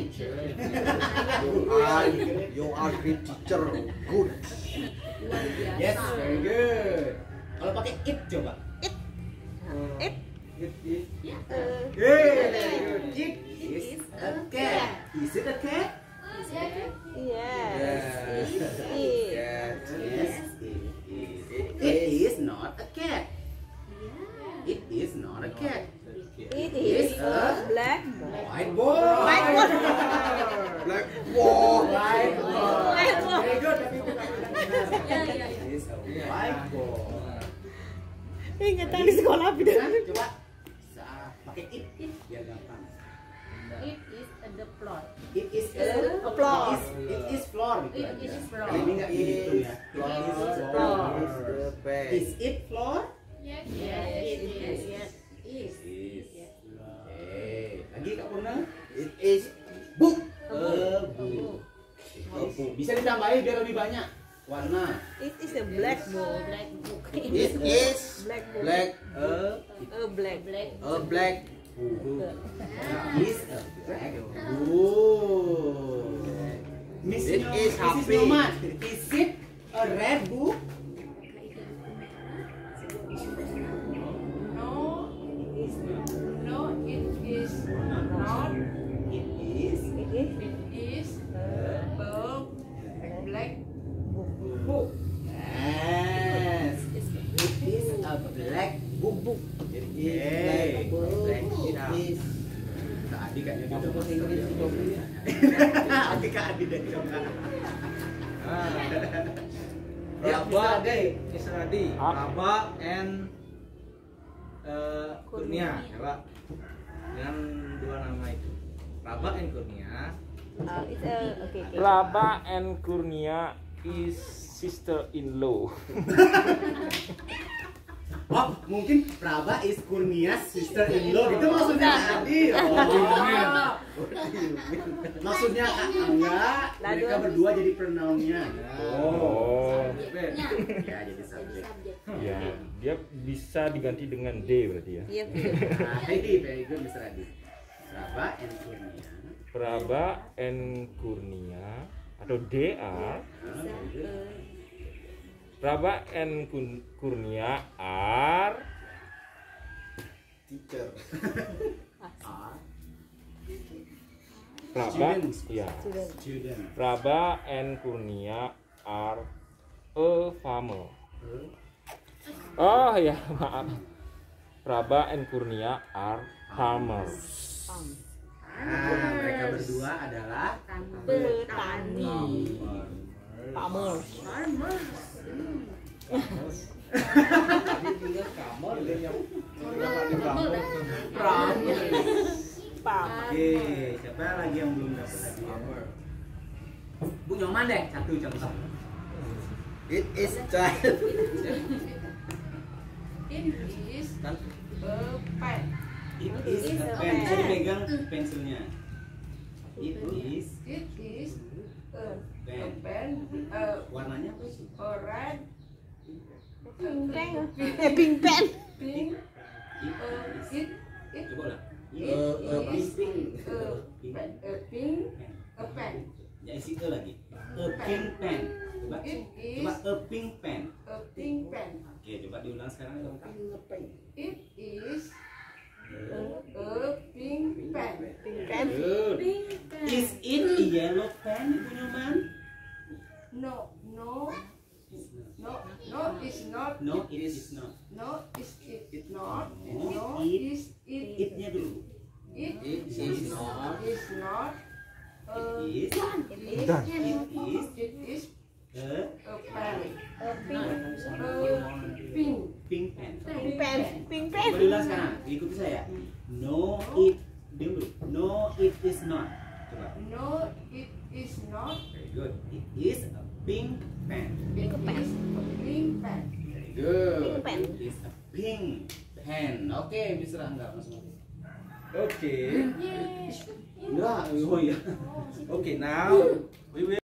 You are great teacher. Good. Yes, very good. Kalau pakai it coba. It. It. Yeah. Very good. It is a cat. Is it a cat? Yes. Yes. It. Yes. It is not a cat. It is not a cat. It is a black boy. Whiteboard. Whiteboard. Blackboard. Whiteboard. Very good. It is a whiteboard. Ingat di sekolah Coba pakai it biar gampang. It is the floor. It is A floor. It is floor gitu It aja. is floor. Ini nggak gitu ya. Floor. Is it floor? Yes. It is. Is. Oke. Lagi Kak Purna? It is Book. Book. Bisa ditambahin biar lebih banyak warna. It is a black book. Black book. it is Black book. black A black. Black. a black Is a black book. Miss It is happy. Nyoman, is it a red book? No. No, it is not. It is It is It is a black book. yes. It is a black book. it is Hey. black it is Kak Adi kayaknya dia udah bahasa master Inggris ya. coba. Adi Kak Adi dan coba. Raba deh, Mr. Adi. Raba and Kurnia, coba dengan dua nama itu. Raba and Kurnia. it's a okay. Raba and Kurnia is sister-in-law. Oh, mungkin Praba is Kurnia's sister-in-law gitu maksudnya Kak Adi. Maksudnya Kak Angga, mereka berdua jadi pronounnya. Oh. Ya, jadi subjek. Ya, dia bisa diganti dengan D berarti ya. Iya. Very good Mr. Adi. Praba and Kurnia. Praba and Kurnia atau DA. Praba and Kurnia are teacher Praba, Students. ya. Student. Praba and Kurnia are a farmer. Oh ya, maaf. Praba and Kurnia are farmers. Mereka berdua adalah Petani. Farmers. Oke, siapa lagi yang belum dapat hadiah? Bu Nyoman deh, satu contoh. it is child It is a pen. It is a pen. Bisa dipegang pensilnya. It is It is a pen. pen. Warnanya apa sih? A red, Pink pen. Pink pen. pink. It Coba lah. is Pink. a pink. A pen. Ya isi E lagi. A pink pen. Coba. It is Coba a pink pen. a pink pen. Oke, coba diulang sekarang dong Kak. It is a pink pen. Pink pen. Good. Pink pen. Is it a yellow pen, Bu Nyoman? No, it's not. No, it is not. No, it's not. No, No, it. is it. It-nya dulu. It is not. is not. It is. It is. It is A a pen. A pink. Pink. pink pen. Pink pen. Pink pen. Coba diulang sekarang. Ikuti saya. No, it. Diam dulu. No, it is not. Coba. No, it is not. Very good. It is a pink pen. It is a pink pen. Very good. Pink pen. It is a pink pen. Oke, bisa Angga langsung. Oke. Enggak, oh iya. Okay, now we will